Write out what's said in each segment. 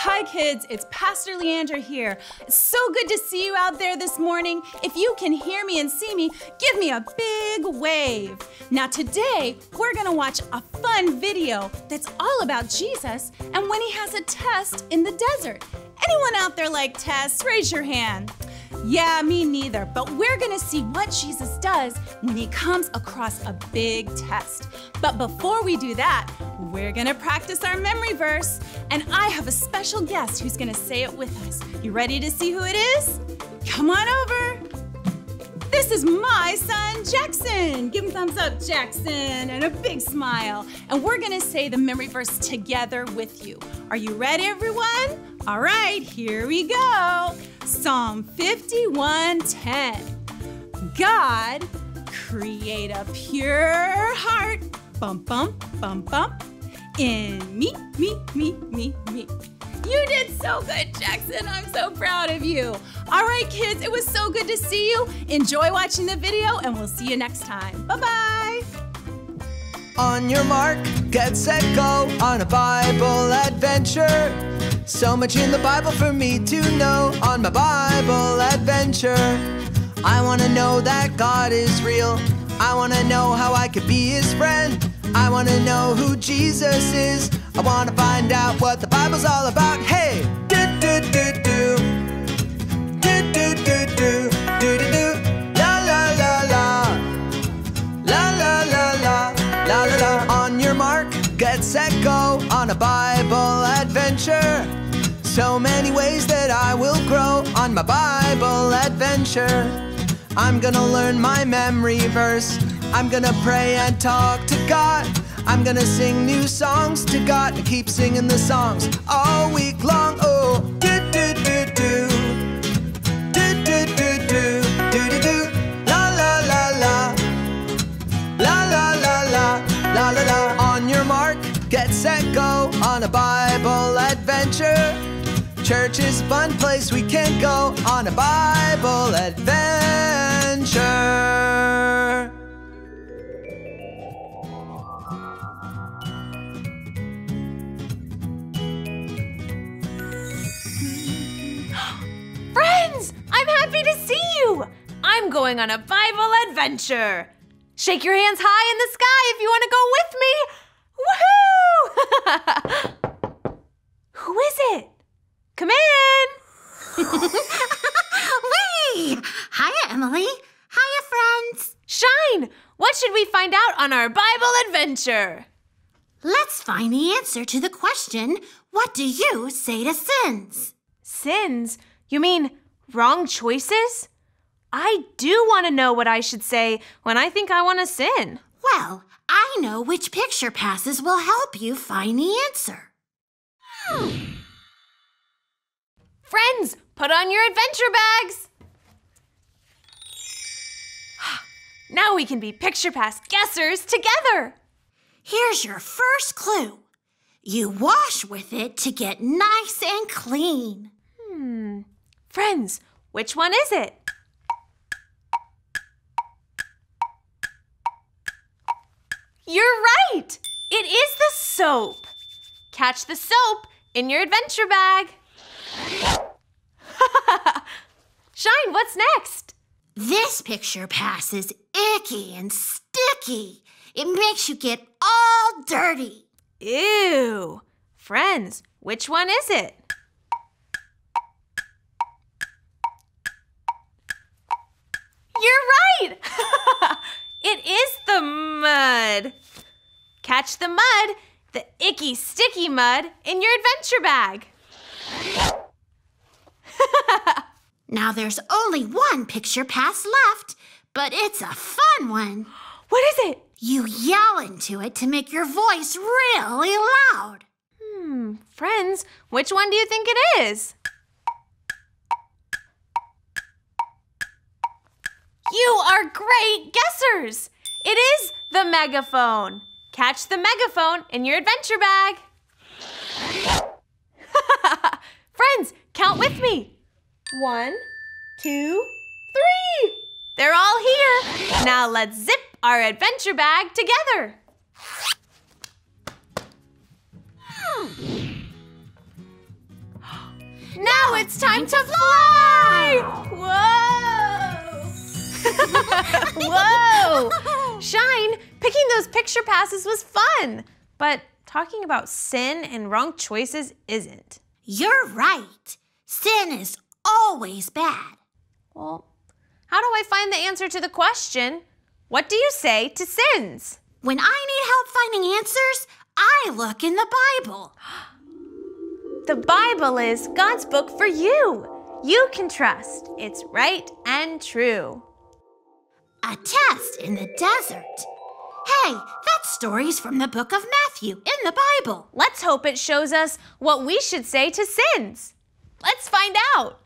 Hi kids, it's Pastor Leandra here. It's so good to see you out there this morning. If you can hear me and see me, give me a big wave. Now today, we're gonna watch a fun video that's all about Jesus and when he has a test in the desert. Anyone out there like tests? Raise your hand. Yeah, me neither, but we're gonna see what Jesus does when he comes across a big test. But before we do that, we're gonna practice our memory verse, and I have a special guest who's gonna say it with us. You ready to see who it is? Come on over. This is my son, Jackson. Give him a thumbs up, Jackson, and a big smile. And we're gonna say the memory verse together with you. Are you ready, everyone? All right, here we go. Psalm 51:10. God, create a pure heart, bump, bump, bump, bump, in me. You did so good, Jackson. I'm so proud of you. All right, kids, it was so good to see you. Enjoy watching the video, and we'll see you next time. Bye-bye. On your mark, get set, go on a Bible adventure. So much in the Bible for me to know on my Bible adventure. I want to know that God is real. I want to know how I could be his friend. I want to know who Jesus is. I want to find out what the Bible's all about. Hey! Do-do-do-do. Do-do-do-do. Do-do-do. La la la la. La la la la. La la la. On your mark, get set, go on a Bible adventure. So many ways that I will grow on my Bible adventure. I'm gonna learn my memory verse. I'm gonna pray and talk to God. I'm gonna sing new songs to God and keep singing the songs all week long. Oh, do-do-do-do. Do-do-do-do. Do-do-do. La la la la. La la la la. La la la. On your mark, get set, go on a Bible adventure. Church is a fun place we can go on a Bible adventure. Friends, I'm happy to see you. I'm going on a Bible adventure. Shake your hands high in the sky if you want to go with me. Woohoo! Who is it? Come in! Whee! Hiya, Emily. Hiya, friends. Shine! What should we find out on our Bible adventure? Let's find the answer to the question, what do you say to sins? Sins? You mean wrong choices? I do want to know what I should say when I think I want to sin. Well, I know which picture passes will help you find the answer. Friends, put on your adventure bags. Now we can be Picture Pass guessers together. Here's your first clue. You wash with it to get nice and clean. Friends, which one is it? You're right! It is the soap. Catch the soap in your adventure bag. Shine, what's next? This picture pass is icky and sticky. It makes you get all dirty. Ew. Friends, which one is it? You're right! It is the mud. Catch the mud, the icky, sticky mud, in your adventure bag. Now there's only one picture pass left, but it's a fun one. What is it? You yell into it to make your voice really loud. Friends, which one do you think it is? You are great guessers! It is the megaphone. Catch the megaphone in your adventure bag. Friends, count with me. 1, 2, 3. They're all here. Now let's zip our adventure bag together. Now it's time to fly! Whoa! Whoa! Shine, picking those picture passes was fun, but talking about sin and wrong choices isn't. You're right. Sin is always bad. Well, how do I find the answer to the question, what do you say to sins? When I need help finding answers, I look in the Bible. The Bible is God's book for you. You can trust it's right and true. A test in the desert. Hey, that story's from the book of Matthew in the Bible. Let's hope it shows us what we should say to sins. Let's find out.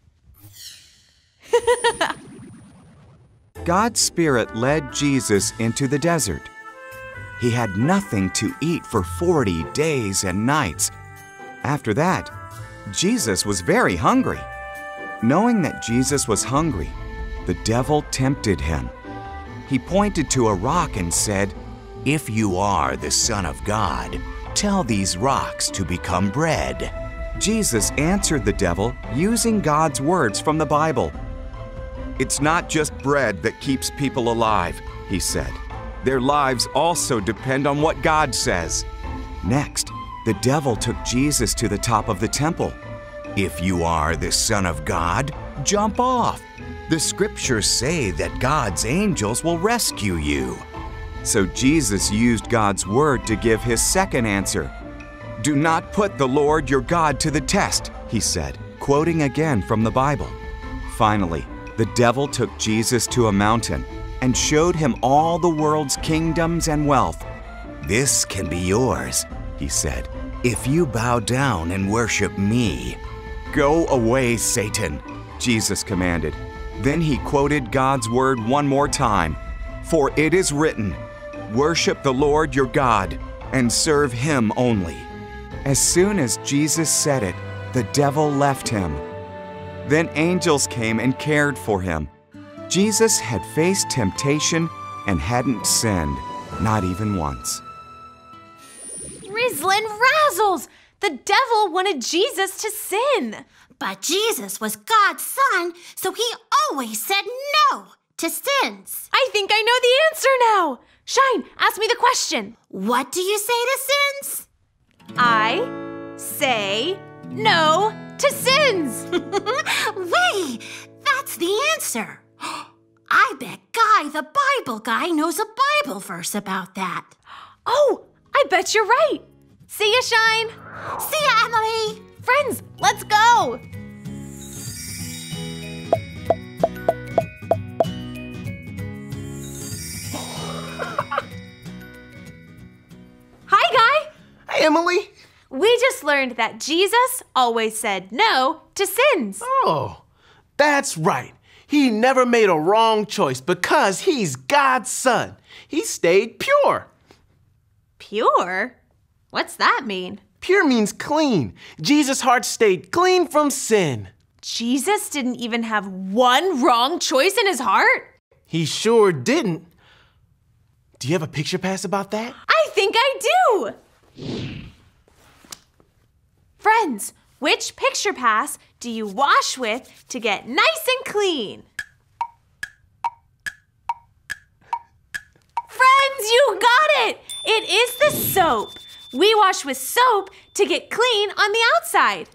God's Spirit led Jesus into the desert. He had nothing to eat for 40 days and nights. After that, Jesus was very hungry. Knowing that Jesus was hungry, the devil tempted him. He pointed to a rock and said, "If you are the Son of God, tell these rocks to become bread." Jesus answered the devil using God's words from the Bible. "It's not just bread that keeps people alive," he said. "Their lives also depend on what God says." Next, the devil took Jesus to the top of the temple. "If you are the Son of God, jump off. The scriptures say that God's angels will rescue you." So Jesus used God's word to give his second answer. "Do not put the Lord your God to the test," he said, quoting again from the Bible. Finally, the devil took Jesus to a mountain and showed him all the world's kingdoms and wealth. "This can be yours," he said, "if you bow down and worship me." "Go away, Satan," Jesus commanded. Then he quoted God's word one more time. "For it is written, worship the Lord your God and serve him only." As soon as Jesus said it, the devil left him. Then angels came and cared for him. Jesus had faced temptation and hadn't sinned, not even once. Rizzlin' razzles! The devil wanted Jesus to sin. But Jesus was God's son, so he always said no to sins. I think I know the answer now. Shine, ask me the question. What do you say to sins? I say no to sins. Wait, that's the answer. I bet Guy, the Bible guy, knows a Bible verse about that. Oh, I bet you're right. See ya, Shine. See ya, Emily. Friends, let's go. Hi, Guy. Hi, Emily. We just learned that Jesus always said no to sins. Oh, that's right. He never made a wrong choice because he's God's son. He stayed pure. Pure? What's that mean? Pure means clean. Jesus' heart stayed clean from sin. Jesus didn't even have one wrong choice in his heart? He sure didn't. Do you have a picture pass about that? I think I do. Friends, which picture pass do you wash with to get nice and clean? Friends, you got it! It is the soap. We wash with soap to get clean on the outside.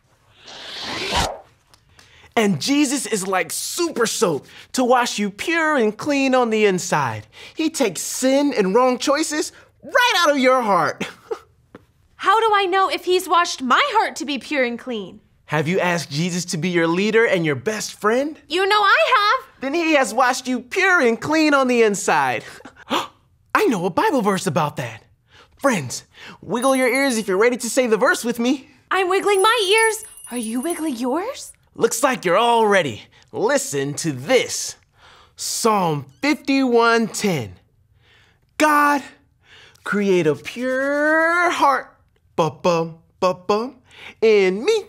And Jesus is like super soap to wash you pure and clean on the inside. He takes sin and wrong choices right out of your heart. How do I know if he's washed my heart to be pure and clean? Have you asked Jesus to be your leader and your best friend? You know I have. Then he has washed you pure and clean on the inside. I know a Bible verse about that. Friends, wiggle your ears if you're ready to say the verse with me. I'm wiggling my ears. Are you wiggling yours? Looks like you're all ready. Listen to this. Psalm 51:10. God, create a pure heart, ba-bum, ba-bum, in me.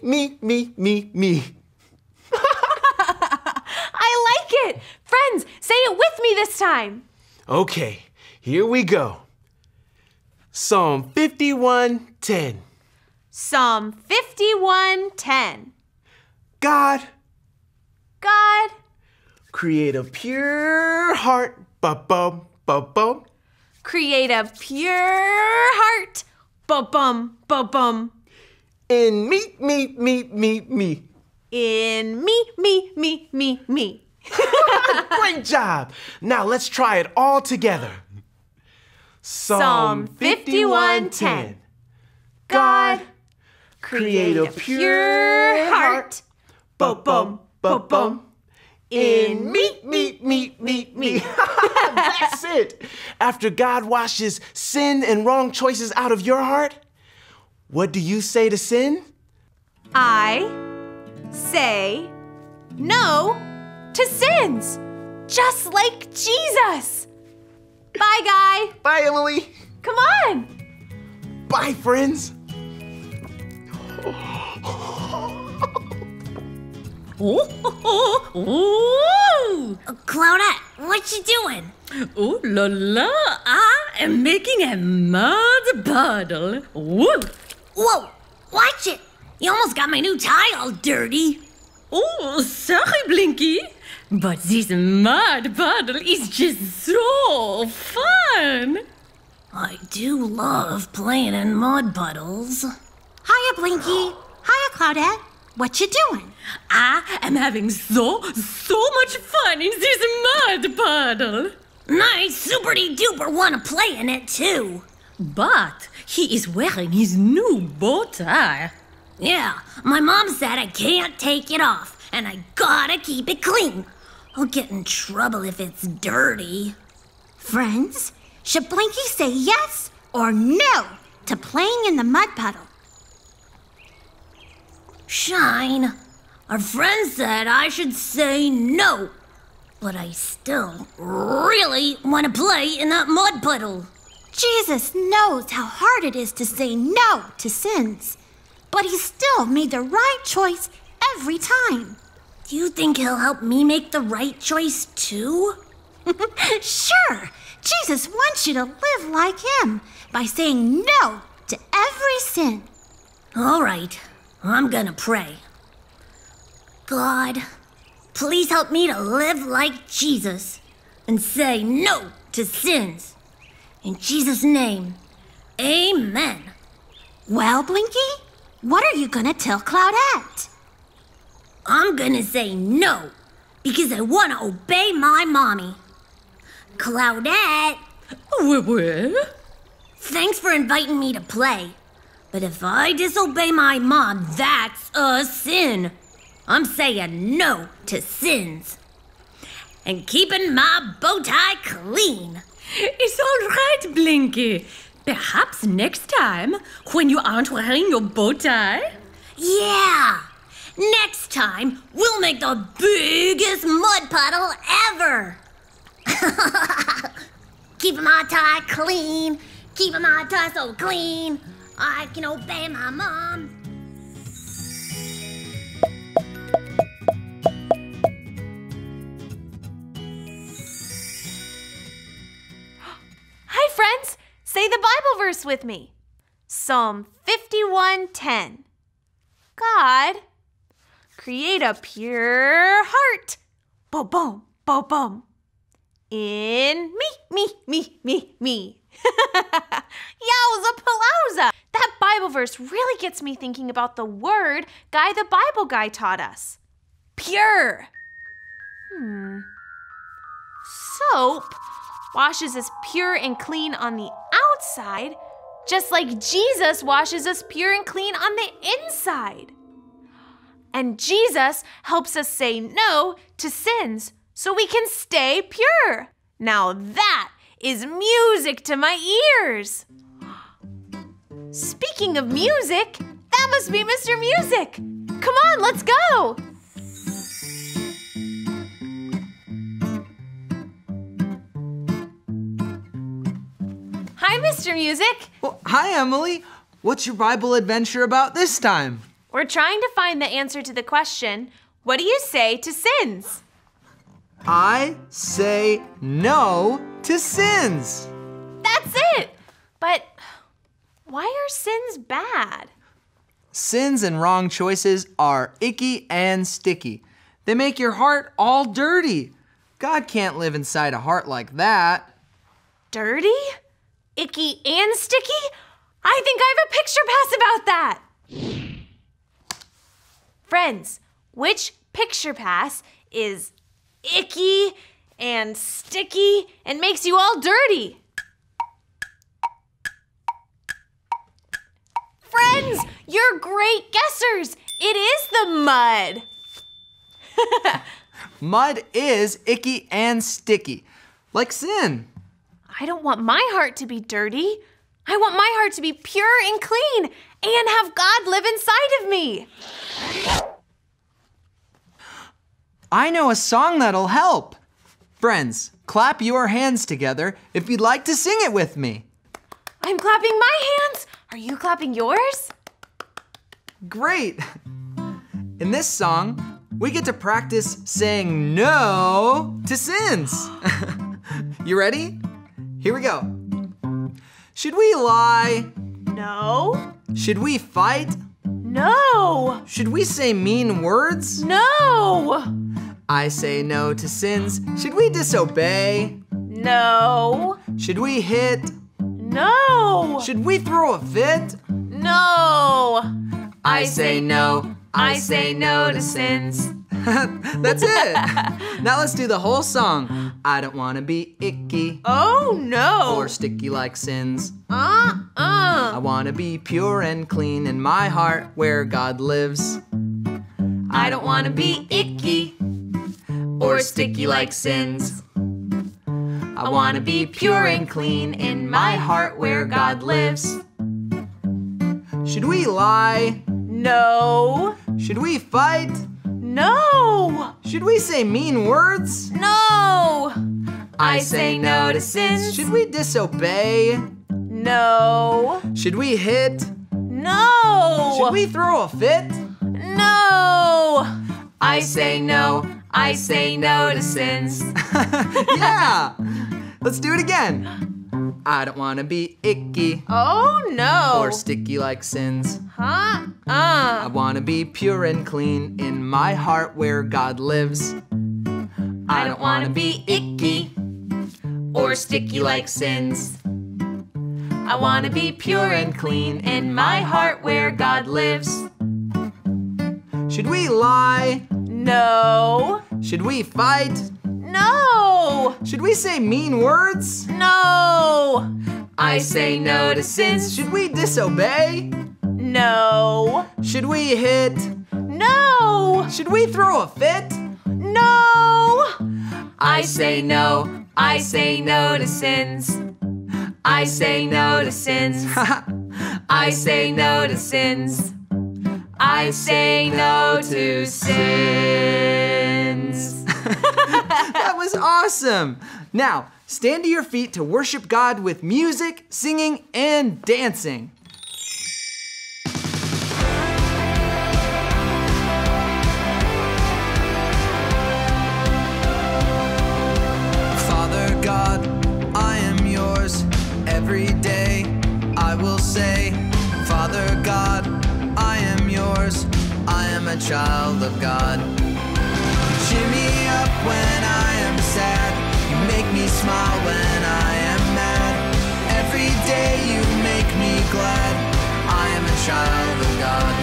I like it. Friends, say it with me this time. Okay, here we go. Psalm 51:10. Psalm 51:10. God, Create a pure heart. Ba-bum, ba-bum. create a pure heart. Ba-bum, ba-bum. In me. In me. Great job. Now let's try it all together. Psalm 51:10. God, create a pure heart. Ba-bum, ba-bum. In me. That's it. After God washes sin and wrong choices out of your heart, what do you say to sin? I say no to sins, just like Jesus. Bye, Guy. Bye, Emily. Come on. Bye, friends. Claudette, what you doing? Oh la la, I am making a mud puddle. Woo! Whoa, watch it. You almost got my new tie all dirty. Oh, sorry, Blinky. But this mud puddle is just so fun. I do love playing in mud puddles. Hiya, Blinky. Hiya, Claudette. What you doing? I am having so much fun in this mud puddle. I super-duper want to play in it, too. But he is wearing his new bow tie. Yeah, my mom said I can't take it off, and I gotta keep it clean. I'll get in trouble if it's dirty. Friends, should Blinky say yes or no to playing in the mud puddle? Shine, our friend said I should say no, but I still really want to play in that mud puddle. Jesus knows how hard it is to say no to sins, but he still made the right choice every time. Do you think he'll help me make the right choice too? Sure, Jesus wants you to live like him by saying no to every sin. All right. I'm gonna pray. God, please help me to live like Jesus and say no to sins. In Jesus' name, amen. Well, Blinky, what are you gonna tell Claudette? I'm gonna say no because I wanna obey my mommy. Claudette! Well? Thanks for inviting me to play. But if I disobey my mom, that's a sin. I'm saying no to sins. And keeping my bow tie clean. It's all right, Blinky. Perhaps next time, when you aren't wearing your bow tie. Yeah! Next time, we'll make the biggest mud puddle ever. Keeping my tie clean. Keeping my tie so clean. I can obey my mom. Hi, friends. Say the Bible verse with me. Psalm 51:10. God, create a pure heart. Bo-bum, bo-bum. In me. Yowza palooza! That Bible verse really gets me thinking about the word Guy the Bible Guy taught us. Pure. Soap washes us pure and clean on the outside, just like Jesus washes us pure and clean on the inside. And Jesus helps us say no to sins so we can stay pure. Now that is music to my ears. Speaking of music, that must be Mr. Music. Come on, let's go. Hi, Mr. Music. Well, hi, Emily. What's your Bible adventure about this time? We're trying to find the answer to the question, what do you say to sins? I say no to sins. That's it. But why are sins bad? Sins and wrong choices are icky and sticky. They make your heart all dirty. God can't live inside a heart like that. Dirty? Icky and sticky? I think I have a picture pass about that. Friends, which picture pass is icky and sticky and makes you all dirty? Friends, you're great guessers. It is the mud. Mud is icky and sticky, like sin. I don't want my heart to be dirty. I want my heart to be pure and clean and have God live inside of me. I know a song that'll help. Friends, clap your hands together if you'd like to sing it with me. I'm clapping my hands. Are you clapping yours? Great! In this song, we get to practice saying no to sins. You ready? Here we go. Should we lie? No. Should we fight? No. Should we say mean words? No. I say no to sins. Should we disobey? No. Should we hit? No. Should we throw a fit? No. I say no. I say no to sins. That's it. Now let's do the whole song. I don't want to be icky Oh, no. or sticky like sins. I want to be pure and clean in my heart where God lives. I don't want to be icky or sticky like sins. I want to be pure and clean in my heart where God lives. Should we lie? No. Should we fight? No. Should we say mean words? No. I say no to sins. Should we disobey? No. Should we hit? No. Should we throw a fit? No. I say no. I say no to sins. Yeah! Let's do it again. I don't want to be icky Oh, no. or sticky like sins. Huh? I want to be pure and clean in my heart where God lives. I don't want to be icky or sticky like sins. I want to be pure and clean in my heart where God lives. Should we lie? No. Should we fight? No. Should we say mean words? No. I say no to sins. Should we disobey? No. Should we hit? No. Should we throw a fit? No. I say no. I say no to sins. I say no to sins. I say no to sins. I say no to sins. That was awesome. Now, stand to your feet to worship God with music, singing, and dancing. Father God, I am yours. Every day I will say, Father God, I am yours. I am a child of God. Cheer me up when I am sad. You make me smile when I am mad. Every day you make me glad. I am a child of God.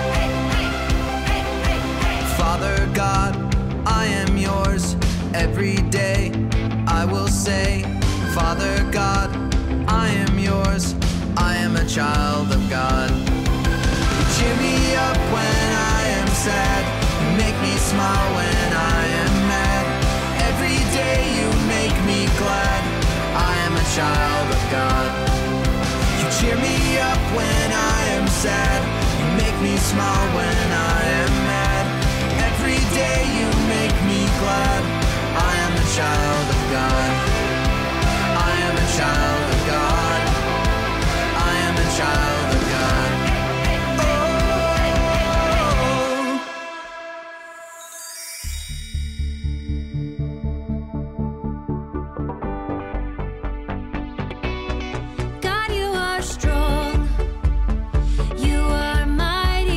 Father God, I am yours. Every day I will say, Father God, I am yours. I am a child of God. You cheer me up when I am sad. You make me smile when I am mad. Every day you make me glad. I am a child of God. You cheer me up when I am sad. You make me smile when I am mad. Every day you make me glad. I am a child of God. I am a child of God. I am a child of God. God, you are strong. You are mighty.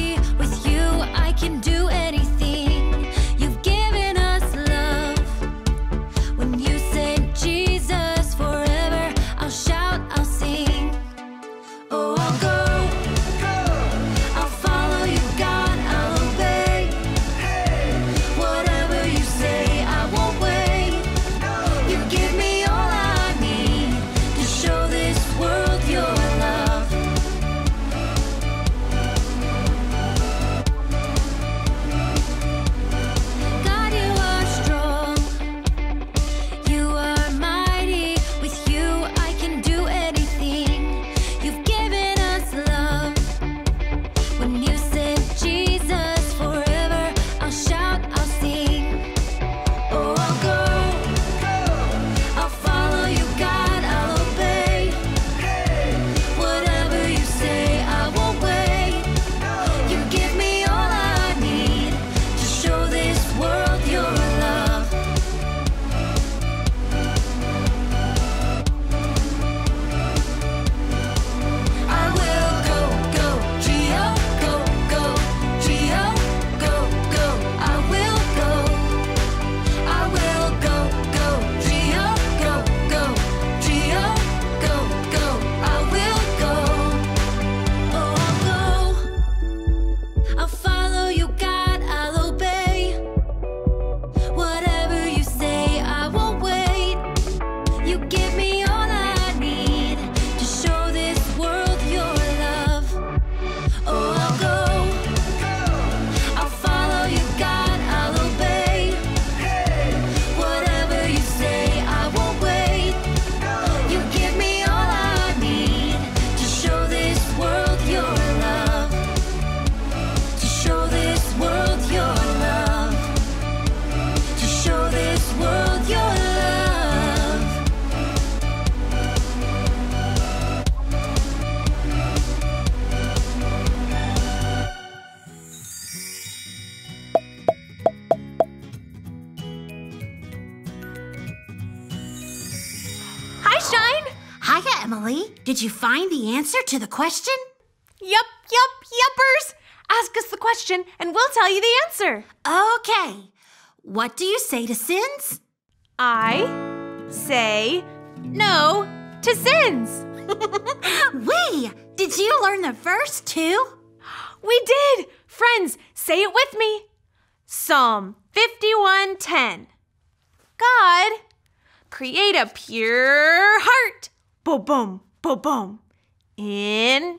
Natalie, did you find the answer to the question? Yuppers! Ask us the question and we'll tell you the answer. Okay. What do you say to sins? I say no to sins. Wee! Did you learn the verse too? We did! Friends, say it with me. Psalm 51:10. God, create a pure heart. Boom, boom, boom, boom. In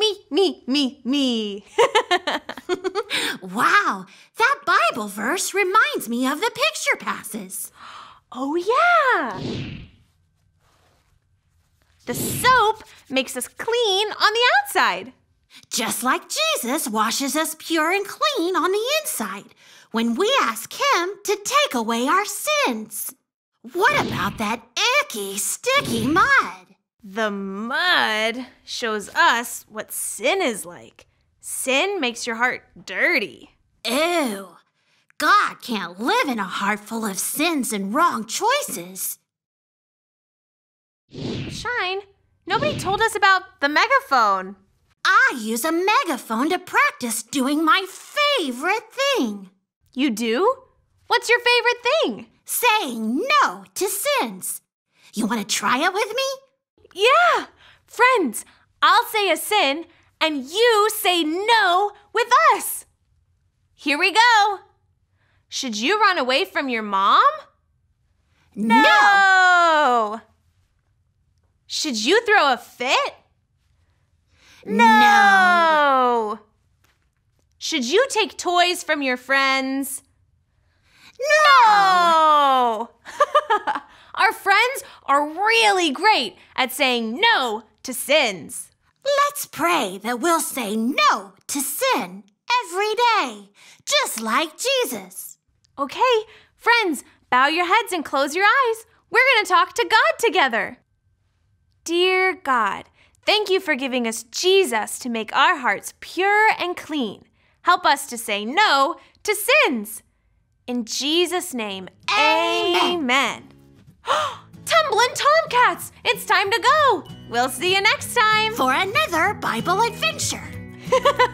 me. Wow, that Bible verse reminds me of the picture passes. Oh, yeah. The soap makes us clean on the outside. Just like Jesus washes us pure and clean on the inside when we ask Him to take away our sins. What about that icky, sticky mud? The mud shows us what sin is like. Sin makes your heart dirty. Ew. God can't live in a heart full of sins and wrong choices. Shine, nobody told us about the megaphone. I use a megaphone to practice doing my favorite thing. You do? What's your favorite thing? Saying no to sins. You want to try it with me? Yeah! Friends, I'll say a sin and you say no with us. Here we go. Should you run away from your mom? No! Should you throw a fit? No! Should you take toys from your friends? No! Our friends are really great at saying no to sins. Let's pray that we'll say no to sin every day, just like Jesus. Okay, friends, bow your heads and close your eyes. We're going to talk to God together. Dear God, thank you for giving us Jesus to make our hearts pure and clean. Help us to say no to sins. In Jesus' name, amen. Tumbling Tomcats, it's time to go. We'll see you next time For another Bible adventure.